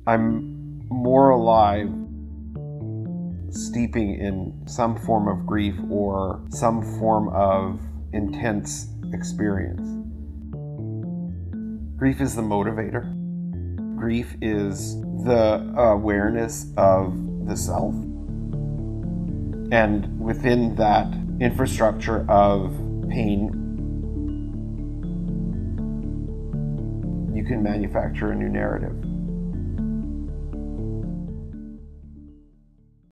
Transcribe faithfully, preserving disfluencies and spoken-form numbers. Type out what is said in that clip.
I'm more alive steeping in some form of grief or some form of intense experience. Grief is the motivator. Grief is the awareness of the self. And within that infrastructure of pain, you can manufacture a new narrative.